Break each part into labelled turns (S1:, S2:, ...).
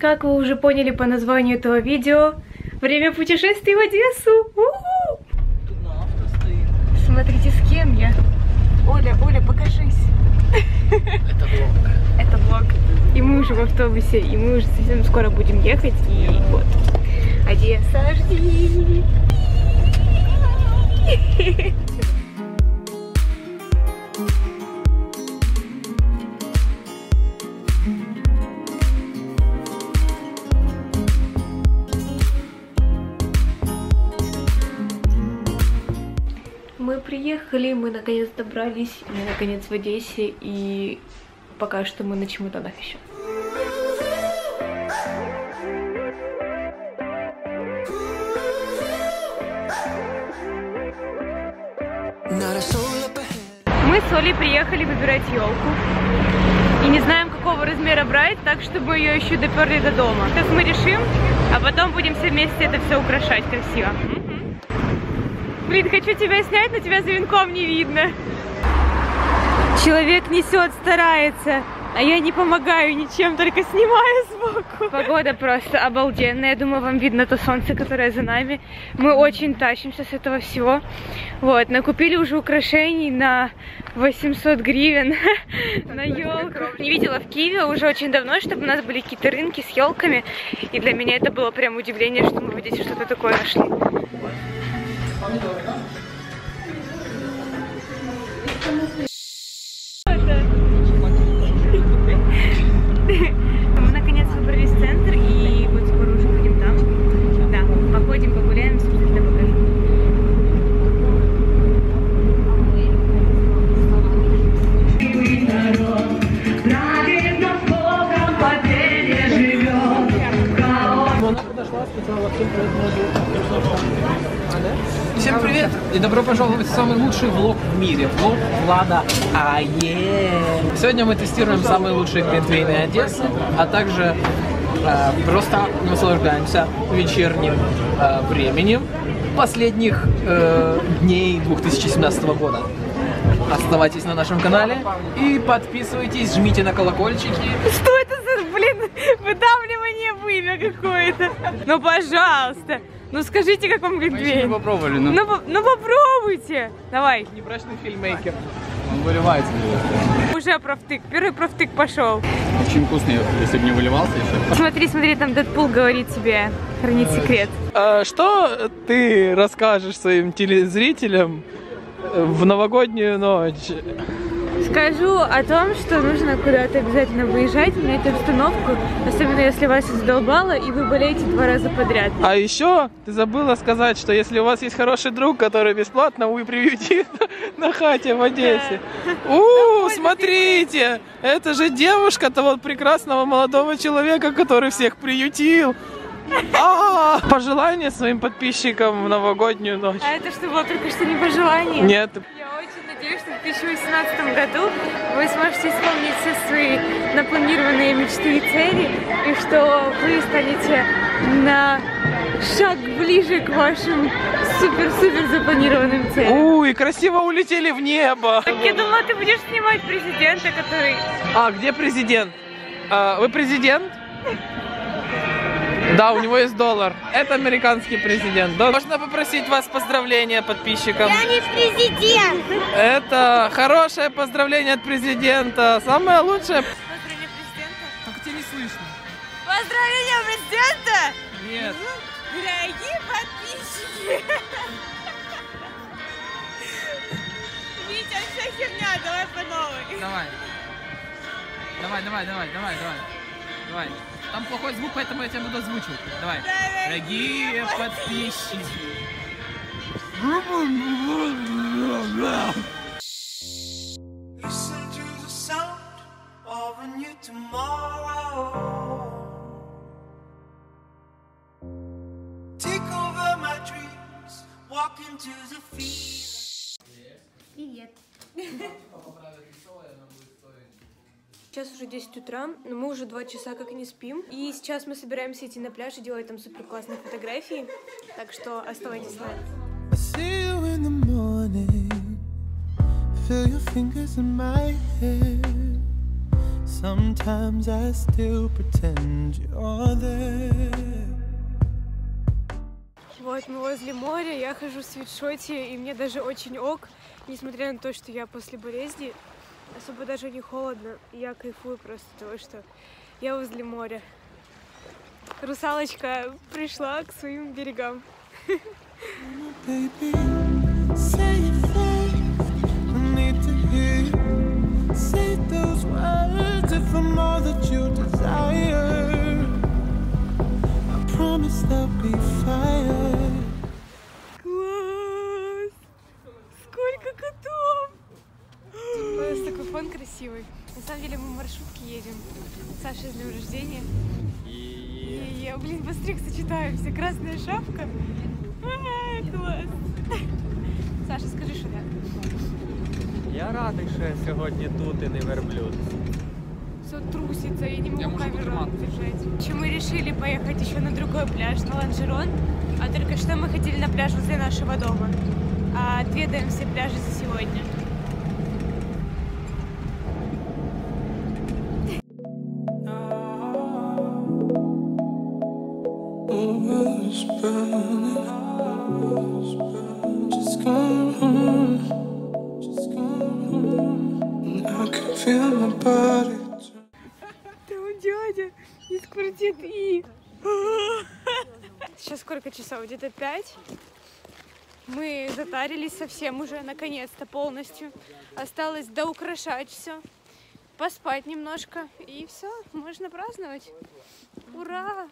S1: Как вы уже поняли по названию этого видео, время путешествий в Одессу!
S2: Тут на авто стоит.
S1: Смотрите, с кем я. Оля, покажись.
S2: Это влог.
S1: Это влог. И мы уже в автобусе, и мы уже совсем скоро будем ехать, и вот. Одесса, жди! Мы приехали, мы наконец добрались, мы наконец в Одессе, и пока что мы на чемоданах еще. Мы с Олей приехали выбирать елку и не знаем, какого размера брать, так чтобы ее еще доперли до дома. Сейчас мы решим, а потом будем все вместе это все украшать красиво. Блин, хочу тебя снять, но тебя за венком не видно. Человек несет, старается, а я не помогаю ничем, только снимаю сбоку. Погода просто обалденная. Я думаю, вам видно то солнце, которое за нами. Мы очень тащимся с этого всего. Вот, накупили уже украшений на 800 гривен на елку. Не видела в Киеве уже очень давно, чтобы у нас были какие-то рынки с елками. И для меня это было прям удивление, что мы в Одессе что-то такое нашли. Мы наконец выбрались в центр, и вот скоро уже будем там. Да, походим, погуляем, обязательно покажу.
S2: Всем привет и добро пожаловать в самый лучший влог в мире. Влог Влада АЕ. Сегодня мы тестируем самые лучшие глинтвейны Одессы, а также просто наслаждаемся вечерним временем последних дней 2017 года. Оставайтесь на нашем канале и подписывайтесь, жмите на колокольчики.
S1: Что это за, блин, выдавливание в имя какое-то? Ну, пожалуйста. Ну, скажите, как вам глинтвейн?
S2: Мы еще не попробовали, но...
S1: Ну, попробуйте. Давай.
S2: Небрачный фильммейкер. Он выливается.
S1: Уже профтык. Первый профтык пошел.
S2: Очень вкусный, если бы не выливался еще.
S1: Смотри, там Дэдпул говорит тебе хранить секрет.
S3: Что ты расскажешь своим телезрителям в новогоднюю ночь?
S1: Скажу о том, что нужно куда-то обязательно выезжать, менять обстановку, особенно если вас задолбало и вы болеете 2 раза подряд.
S3: А еще ты забыла сказать, что если у вас есть хороший друг, который бесплатно вы приютит на хате в Одессе. Смотрите, это же девушка того прекрасного молодого человека, который всех приютил. Пожелания своим подписчикам в новогоднюю ночь.
S1: А это что было только что не пожелание?
S3: Нет.
S1: Я очень надеюсь, что в 2018 году вы сможете исполнить все свои напланированные мечты и цели, и что вы станете на шаг ближе к вашим супер-супер запланированным целям.
S3: И красиво улетели в небо.
S1: Так я думала, ты будешь снимать президента, который...
S3: Где президент? Вы президент? Да, у него есть $1. Это американский президент. Можно попросить вас поздравления подписчикам?
S4: Я не президент!
S3: Это хорошее поздравление от президента. Самое лучшее.
S1: Поздравление президента?
S3: Как тебя не слышно?
S1: Поздравление президента!
S3: Нет.
S1: Дорогие подписчики! Витя, вся херня, давай по новой.
S3: Давай. Там плохой звук, поэтому я тебя буду озвучивать. Давай. Дорогие подписчики.
S1: Привет. Сейчас уже 10 утра, но мы уже 2 часа как не спим. И сейчас мы собираемся идти на пляж и делать там супер классные фотографии. Так что оставайтесь с нами.
S4: Sometimes I still pretend you're there.
S1: Вот мы возле моря, я хожу в свитшоте, и мне даже очень ок, несмотря на то, что я после болезни, особо даже не холодно, я кайфую просто от того, что я возле моря. Русалочка пришла к своим берегам.
S4: Baby, say it fast. I need to hear you say those words if I'm all that you desire. I promise there'll be fire.
S1: Класс! Сколько котов! Просто такой фон красивый. На самом деле мы в маршрутке едем. Саша с днем рождения. И блин, быстрее сочетаемся. Красная шапка. Класс! Саша, скажи, що так?
S5: Я радий, що я сьогодні тут і не верблюд.
S1: Все трусится, я не могу камеру держать. Мы решили поехать еще на другой пляж, на Ланжерон. А только что мы хотели на пляж возле нашего дома. А отведаем все пляжи за сегодня.
S4: Just come home, I can feel my body.
S1: Там дядя из квартиры И. Сейчас сколько часов? Где-то 5. Мы затарились совсем уже, наконец-то, полностью. Осталось доукрашать все, поспать немножко, и все, можно праздновать. Ура!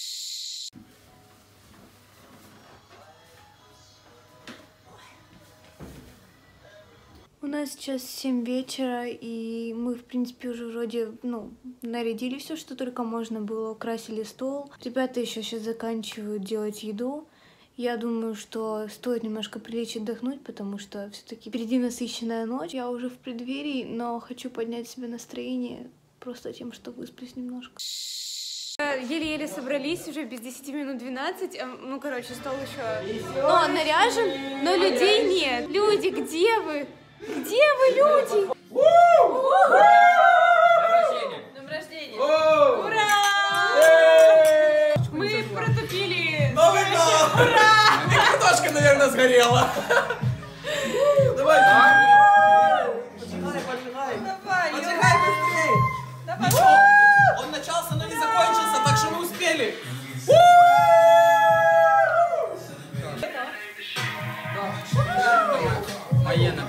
S1: У нас сейчас 7 вечера, и мы, в принципе, уже вроде, нарядили все, что только можно было, украсили стол. Ребята еще сейчас заканчивают делать еду. Я думаю, что стоит немножко прилечь отдохнуть, потому что все-таки впереди насыщенная ночь. Я уже в преддверии, но хочу поднять себе настроение просто тем, что высплюсь немножко. Еле-еле собрались, уже без 10 минут 12. Стол еще наряжен, но людей нет. Люди, где вы? Где вы, люди?
S3: Днем рождения!
S1: Ура! Мы протупили!
S3: Новый год!
S1: Ура!
S3: Картошка, наверное, сгорела! Давай! Поджигай быстрей! Давай! Он начался, но не закончился, так что мы успели! Военно.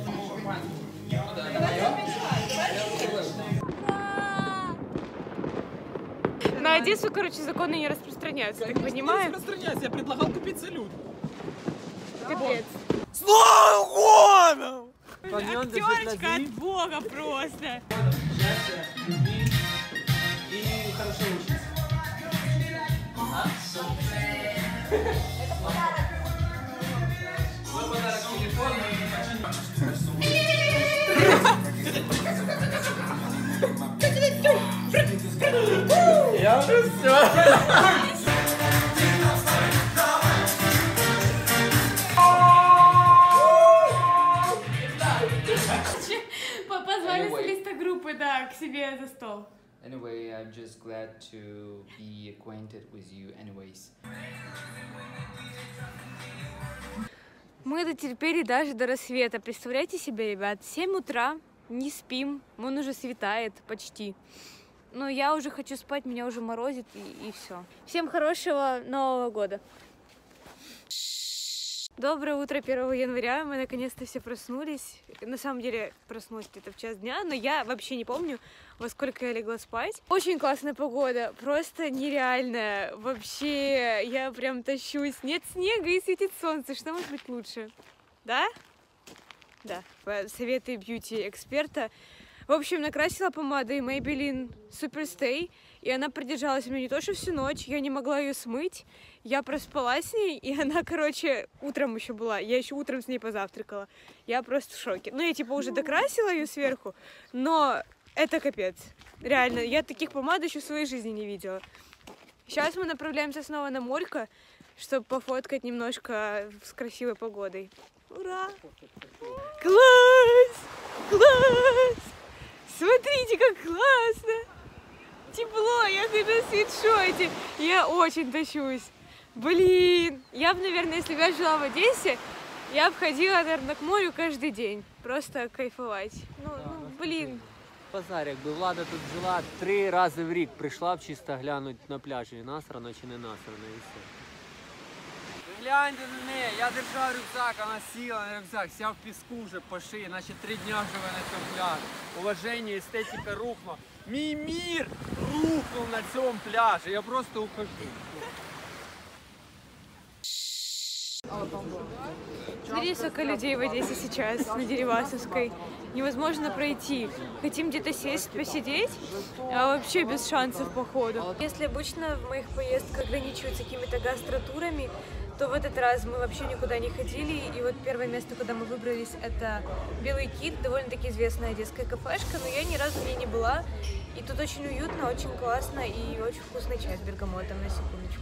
S1: На Одессу, законы не распространяются, так понимаю?
S3: Не распространяйся, я предлагал купить салют.
S1: Капец.
S3: С Новым годом!
S1: Актерочка от бога просто.
S3: Счастья, любви и хорошо учиться. Свой подарок телефон Я уже все.
S1: Позвали солиста группы, да, к себе за стол.
S6: Anyway, I'm just glad to be acquainted with you anyways.
S1: Мы дотерпели даже до рассвета. Представляете себе, ребят, 7 утра, не спим, он уже светает почти. Но я уже хочу спать, меня уже морозит и все. Всем хорошего Нового года. Доброе утро, 1 января. Мы наконец-то все проснулись. На самом деле проснулась где-то в час дня, но я вообще не помню, во сколько я легла спать. Очень классная погода, просто нереальная. Вообще, я прям тащусь. Нет снега и светит солнце. Что может быть лучше? Да? Да. Советы бьюти-эксперта. В общем, накрасила помадой Maybelline Superstay, и она продержалась у меня не то что всю ночь, я не могла ее смыть, я проспала с ней, и она, утром еще была, я еще утром с ней позавтракала, я просто в шоке. Ну, я уже докрасила ее сверху, но это капец, реально, я таких помад еще в своей жизни не видела. Сейчас мы направляемся снова на морько, чтобы пофоткать немножко с красивой погодой. Ура! Класс! Класс! Смотрите, как классно! Тепло, я хожу в свитшоте. Я очень тащусь. Блин, я бы, наверное, если бы я жила в Одессе, я бы ходила, наверное, к морю каждый день. Просто кайфовать. Ну, блин.
S5: Базар, якби влада тут жила 3 рази в рік, прийшла б чисто глянути на пляжі, насрано чи не насрано, і все. Гляньте на неї, я держав рюкзак, вона сіла на рюкзак, вся в піску вже по шиї, наче 3 дня живе на цьому пляжі. Уваження, естетика рухнула. Мій мір рухнув на цьому пляжі, я просто ухожу.
S1: Смотри, сколько людей в Одессе сейчас, на Дерибасовской. Невозможно пройти. Хотим где-то сесть, посидеть, а вообще без шансов по ходу. Если обычно в моих поездках ограничиваются какими-то гастротурами, то в этот раз мы вообще никуда не ходили. И вот первое место, куда мы выбрались, это Белый Кит, довольно-таки известная одесская кафешка, но я ни разу в ней не была. И тут очень уютно, очень классно и очень вкусный чай с бергамотом, на секундочку.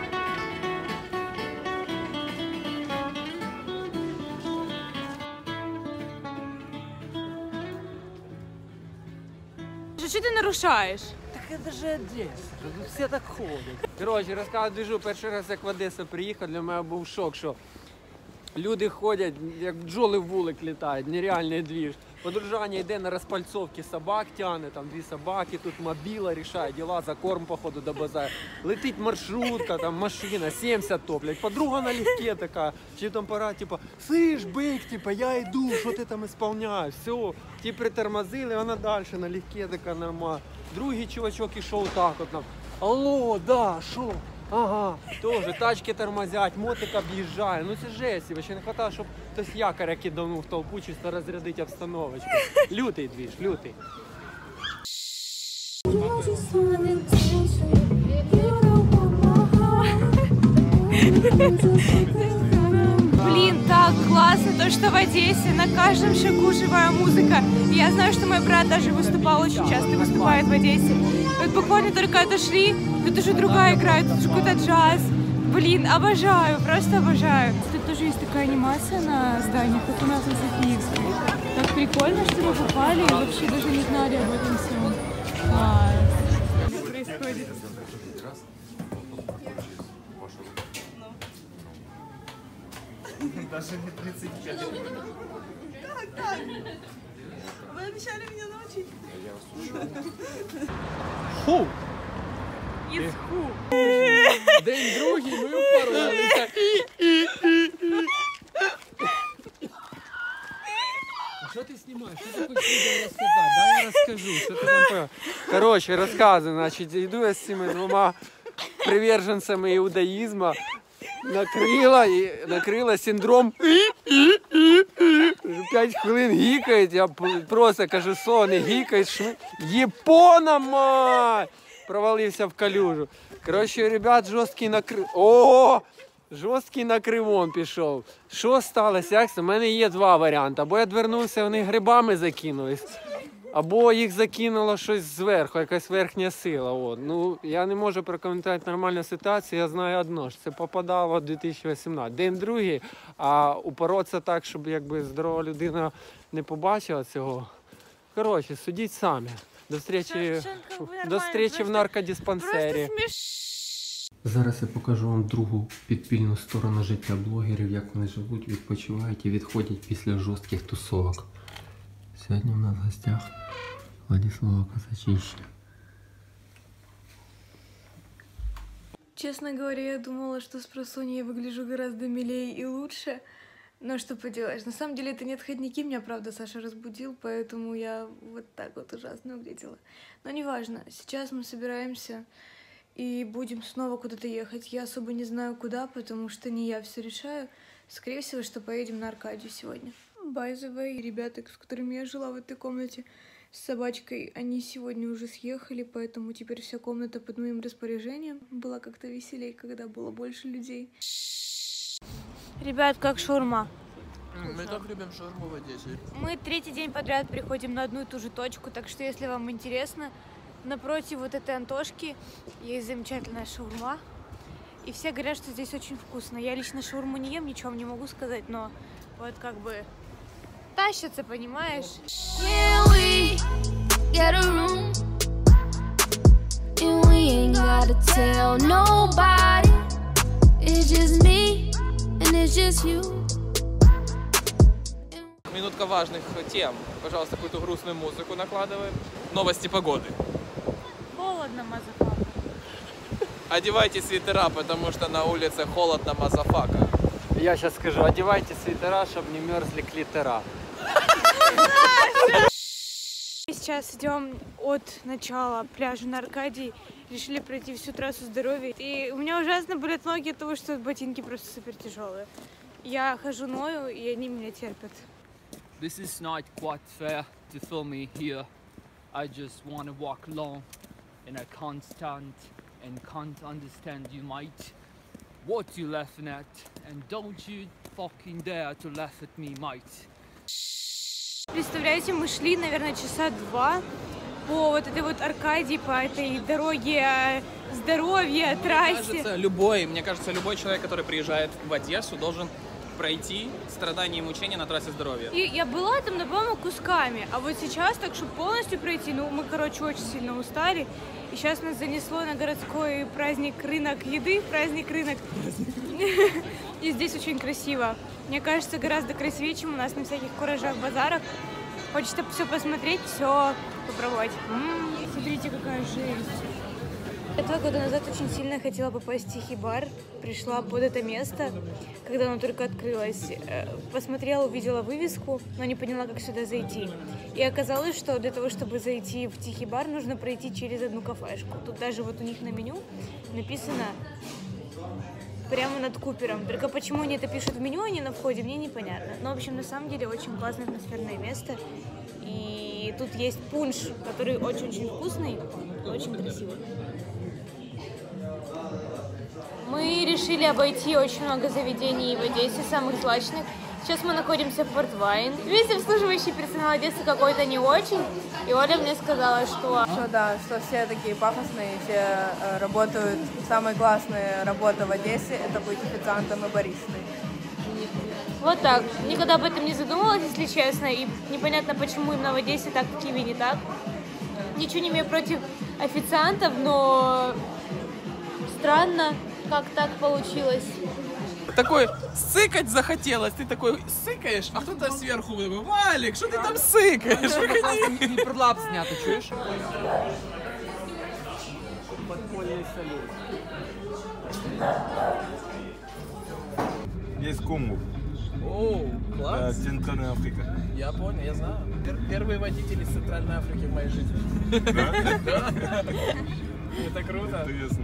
S1: Что ты нарушаешь?
S5: Так это же Одесса, тут все так ходять. Коротше, розказую движу, перший раз як в Одесу приїхав, для мене був шок, що люди ходять, як бджоли в вулик літають, нереальний двіж. Подружання йде на розпальцовки, собак тягне, там 2 собаки, тут мобіла рішає, діла за корм, походу, до базару. Летить маршрутка, там машина, 70 топлять. Подруга налегке така, чи там пора, типа, слышь, бик, типа, я йду, що ти там ісполняєш, все. Ті притормозили, вона далі налегке така, нормально. Другий чувачок ішов так от нам, алло, да, що? Ага, тоже тачки тормозять, мотик об'їжджає. Ну це жесть, вообще не хватає, щоб хтось якоря киданув в толпу, чисто розрядити обстановочку. Лютий двіж, лютий.
S1: Блин, так классно, то, что в Одессе на каждом шагу живая музыка. Я знаю, что мой брат даже выступал, очень часто выступает в Одессе. Вот буквально только отошли, тут уже другая играет, тут уже какой-то джаз. Блин, обожаю, просто обожаю. Тут тоже есть такая анимация на зданиях, как у нас в Софиевске. Так прикольно, что мы попали и вообще даже не знали об этом всем. Класс. Что происходит?
S7: Даже не 35. Как? Вы обещали меня научить.
S5: Фу!
S1: Из ху.
S5: День другий, ми упоролися. А що ти знімаєш? Що ти хочеш людям розказати? Дай я розкажу, що ти там пив. Коротше, розказую, значить, йду я з цими 2 приверженцями іудаїзму. Накрила синдром. 5 хвилин гікають, я просто кажу, сони, гікають, Япона, мать! Провалився в калюжу. Коротше, ребят, жорсткий накрив. О! Жорсткий накривон пішов. Що сталося? Як це? У мене є 2 варіанти. Або я двернувся, вони грибами закинулись, або їх закинуло щось зверху, якась верхня сила. От. Ну, я не можу прокоментувати нормальну ситуацію, я знаю одно, що це попадало в 2018. День другий, а упоротися так, щоб якби здорова людина не побачила цього. Коротше, судіть самі. До зустрічі в наркодиспансері. Зараз я покажу вам другу підпільну сторону життя блогерів, як вони живуть, відпочивають і відходять після жорстких тусовок. Сьогодні у нас в гостях Владислава Казачища.
S1: Честно говоря, я думала, что с просонья я выгляжу гораздо милее и лучше. Но что поделаешь, на самом деле это не отходники, меня, правда, Саша разбудил, поэтому я вот так вот ужасно выглядела. Но неважно, сейчас мы собираемся и будем снова куда-то ехать. Я особо не знаю куда, потому что не я все решаю. Скорее всего, что поедем на Аркадию сегодня. By the way, ребята, с которыми я жила в этой комнате с собачкой, они сегодня уже съехали, поэтому теперь вся комната под моим распоряжением. Было как-то веселее, когда было больше людей. Ребят, как шаурма?
S3: Мы так любим шаурму в Одессе.
S1: Мы 3-й день подряд приходим на одну и ту же точку, так что если вам интересно, напротив вот этой Антошки есть замечательная шаурма. И все говорят, что здесь очень вкусно. Я лично шаурму не ем, ничего не могу сказать, но вот как бы тащатся, понимаешь?
S8: Yeah, we get a room, and we ain't gotta tell nobody. It's just me, and it's just you.
S3: Минутка важных тем. Пожалуйста, какую-то грустную музыку накладываем. Новости погоды.
S1: Холодно, мазафака.
S3: Одевайте свитера, потому что на улице холодно, мазафака.
S5: Я сейчас скажу, одевайте свитера, чтобы не мерзли клитора.
S1: Сейчас идем от начала пляжа на Аркадии. Решили пройти всю трассу здоровья. И у меня ужасно болят ноги от того, что ботинки просто супер тяжелые. Я хожу ною, и они меня терпят.
S9: This is not quite fair to film me here. I just want to walk along and I can't stand and can't understand you, mate. What you laughing at? And don't you fucking dare to laugh at me, mate.
S1: Представляете, мы шли, наверное, часа 2 по вот этой вот Аркадии, по этой дороге здоровья, трассе.
S3: Мне кажется, любой человек, который приезжает в Одессу, должен пройти страдания и мучения на трассе здоровья.
S1: И я была там, по-моему, кусками, а вот сейчас, так чтобы полностью пройти, ну, мы, короче, очень сильно устали, и сейчас нас занесло на городской праздник рынок еды, праздник рынок, и здесь очень красиво. Мне кажется, гораздо красивее, чем у нас на всяких куражах, базарах. Хочется все посмотреть, все попробовать. Смотрите, какая жесть. 2 года назад очень сильно хотела попасть в Тихий бар. Пришла под это место, когда оно только открылось. Посмотрела, увидела вывеску, но не поняла, как сюда зайти. И оказалось, что для того, чтобы зайти в Тихий бар, нужно пройти через одну кафешку. Тут даже вот у них на меню написано прямо над Купером. Только почему они это пишут в меню, а не на входе, мне непонятно. Но, в общем, на самом деле очень классное атмосферное место. И тут есть пунш, который очень-очень вкусный, очень красивый. Мы решили обойти очень много заведений в Одессе, самых злачных. Сейчас мы находимся в Порт Вайн. Весь обслуживающий персонал Одессы какой-то не очень. И Оля мне сказала, что
S7: да, что все такие пафосные, все работают. Самая классная работа в Одессе — это быть официантом и баристой.
S1: Вот так. Никогда об этом не задумывалась, если честно. И непонятно, почему именно в Одессе так, в Киеве не так. Ничего не имею против официантов, но странно, как так получилось.
S3: Такой сыкать захотелось, ты такой сыкаешь, а кто-то сверху такой: Валик, что ты там сыкаешь? Выходи.
S2: Не пролап снято, чуешь?
S5: Подпольный салют.
S10: Есть Конго.
S3: О, класс.
S10: Да, Центральная Африка.
S3: Я понял, я знаю. Первые водители из Центральной Африки в моей жизни.
S10: Да?
S3: Это круто.
S10: Интересно.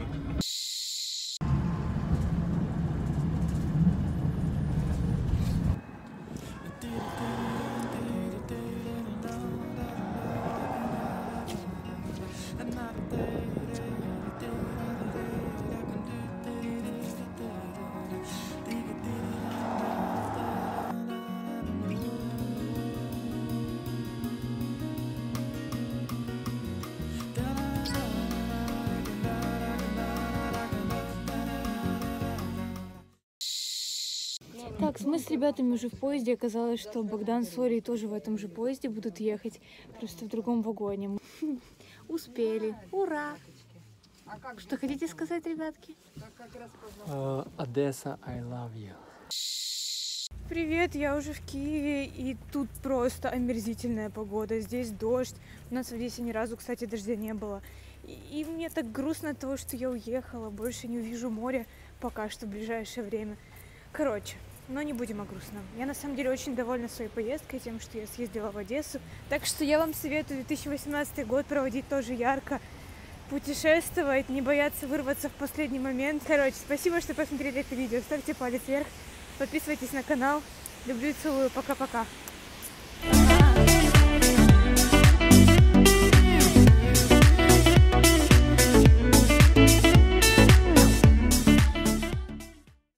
S1: Так, мы с ребятами уже в поезде. Оказалось, что Богдан с Олей тоже в этом же поезде будут ехать, просто в другом вагоне. Успели. Ура! Что хотите сказать, ребятки?
S5: Одесса, I love you.
S1: Привет, я уже в Киеве, и тут просто омерзительная погода. Здесь дождь. У нас в Одессе ни разу, кстати, дождя не было. И мне так грустно от того, что я уехала. Больше не увижу моря пока что в ближайшее время. Короче, но не будем о грустном. Я на самом деле очень довольна своей поездкой, тем, что я съездила в Одессу. Так что я вам советую 2018 год проводить тоже ярко, путешествовать, не бояться вырваться в последний момент. Короче, спасибо, что посмотрели это видео. Ставьте палец вверх, подписывайтесь на канал. Люблю и целую. Пока-пока.